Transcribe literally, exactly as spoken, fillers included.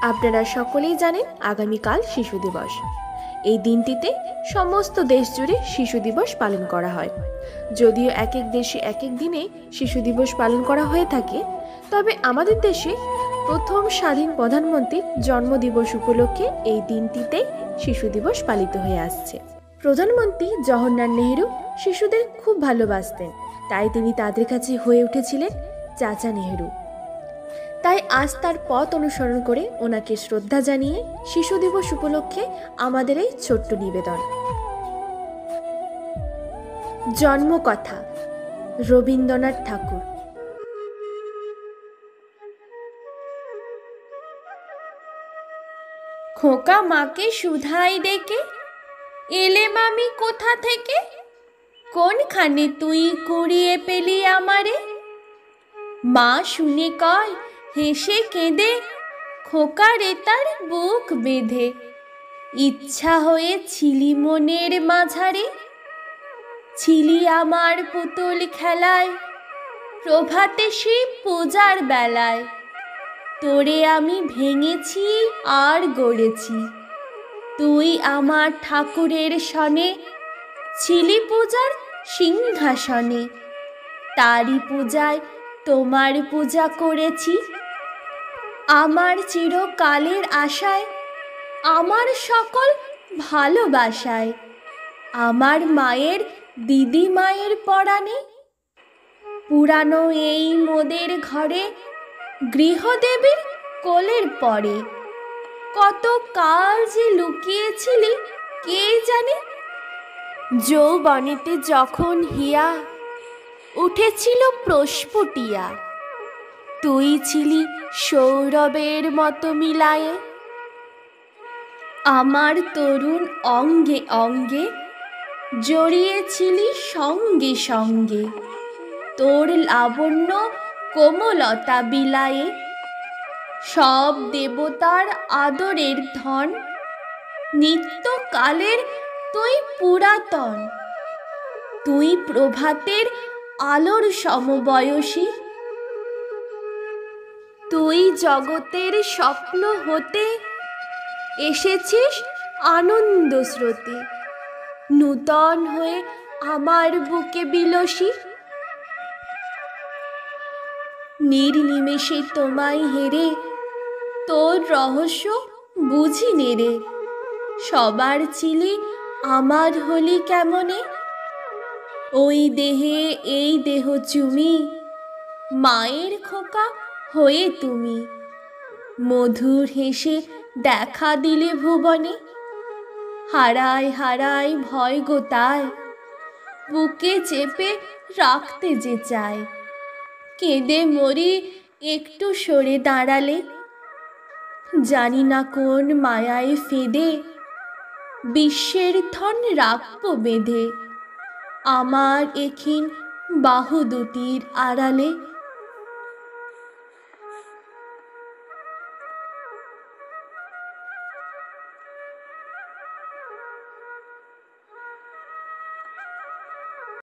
আপনারা সকলেই জানেন আগামীকাল শিশু দিবস। এই দিনটিতে সমস্ত দেশ জুড়ে শিশু দিবস পালন করা হয়। যদিও এক এক দেশে এক এক দিনে শিশু দিবস পালন করা হয়ে থাকে, তবে আমাদের দেশে প্রথম স্বাধীন প্রধানমন্ত্রীর জন্মদিবস উপলক্ষে এই দিনটিতে শিশু দিবস পালিত হয়ে আসছে। প্রধানমন্ত্রী জওহরলাল নেহেরু শিশুদের খুব ভালোবাসতেন, তাই তিনি তাদের কাছে হয়ে উঠেছিলেন চাচা নেহেরু। তাই আজ তার পথ অনুসরণ করে ওনাকে শ্রদ্ধা জানিয়ে শিশু দিবস উপলক্ষে আমাদের এই ছোট্ট নিবেদন। জন্মকথা, রবীন্দ্রনাথ ঠাকুর। খোকা মাকে শুধাই ডেকে, এলে মামি কোথা থেকে? কোনখানে তুই কুড়িয়ে পেলি আমারে? মা শুনে কয় হেসে কেঁদে, খোকা রে তার বুক বেঁধে, ইচ্ছা হয়ে ছিলি মনের মাঝারে, ছিলি আমার পুতুল খেলায়, প্রভাতে সে পূজার বেলায়, তোরে আমি ভেঙেছি আর গড়েছি, তুই আমার ঠাকুরের সনে, ছিলি পূজার সিংহাসনে, তারই পূজায় তোমার পূজা করেছি। আমার চিরকালের আশায়, আমার সকল ভালোবাসায়, আমার মায়ের দিদি মায়ের পরাণে, পুরানো এই মোদের ঘরে, গৃহদেবীর কোলের পরে, কত কাল যে লুকিয়েছিলি কে জানে। যৌবনেতে যখন হিয়া উঠেছিল প্রস্ফুটিয়া, তুই ছিলি সৌরভের মতো মিলায়ে, আমার তরুণ অঙ্গে অঙ্গে জড়িয়েছিলি সঙ্গে সঙ্গে, তোর লাবণ্য কোমলতা বিলায়ে, সব দেবতার আদরের ধন, নিত্যকালের তুই পুরাতন, তুই প্রভাতের আলোর সমবয়সী, তুই জগতের স্বপ্ন হতে এসেছিস আনন্দ স্রোতে, নূতন হয়ে আমার বুকে বিলসি। নির্নিমেষে তোমায় হেরে তোর রহস্য বুঝি নেড়ে, সবার ছিলি আমার হলি কেমনে, ওই দেহে এই দেহ চুমি, মায়ের খোকা হয়ে তুমি, মধুর হেসে দেখা দিলে ভুবনে, হারায় হারায় ভয় গোতায়, বুকে চেপে রাখতে যে চায়, কেঁদে মরি একটু সরে দাঁড়ালে, জানি না কোন মায়ায় ফেদে, বিশ্বের থন রাখবো বেঁধে, আমার এখিন বাহু দুটির আড়ালে।